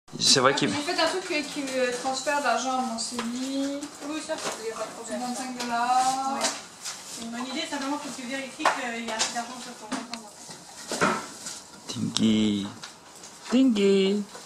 C'est vrai qu'il... Vous faites un truc qui transfère de l'argent à mon CELI. Oui, ça, il n'y a pas de problème. 25 $. Ouais. C'est une bonne idée, simplement faut que tu vérifies qu'il y a assez d'argent sur ton compte en banque. Tinky. Tinky.